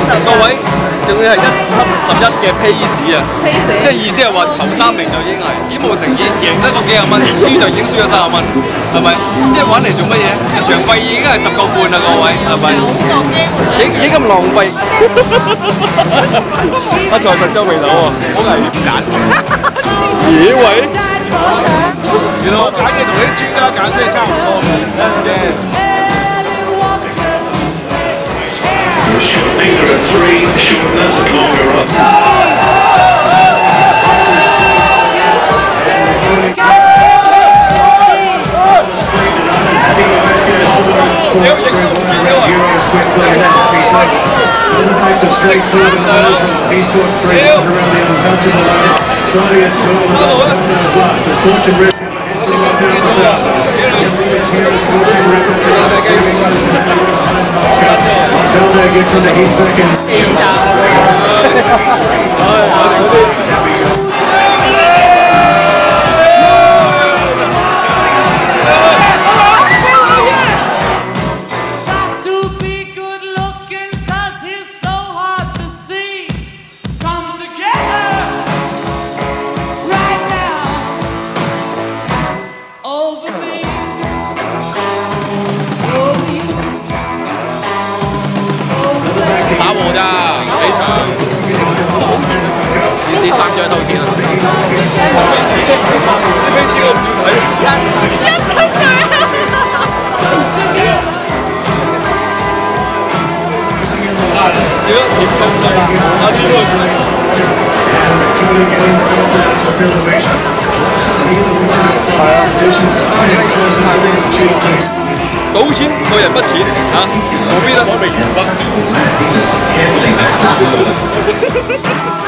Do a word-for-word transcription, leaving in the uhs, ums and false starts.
各位，仲要係一七十一嘅 pace 啊，即係意思係話頭三名就已經係幾無誠意，贏得嗰幾廿蚊，輸就已經輸咗三十蚊，係咪？即係玩嚟做乜嘢？入場費已經係十個半啦，各位係咪？幾幾咁浪費？阿財神皺眉頭喎，好危險揀。咦喂？原來我揀嘅同啲專家揀都係差唔多嘅。 I think there are three shortness and longer up. Straight through the nose, he's put straight around the untouchable line. Sorry, it's cool. Last is Fortune Rip. Valde gets into Heath back in. 賭錢個人不淺嚇，何必咧？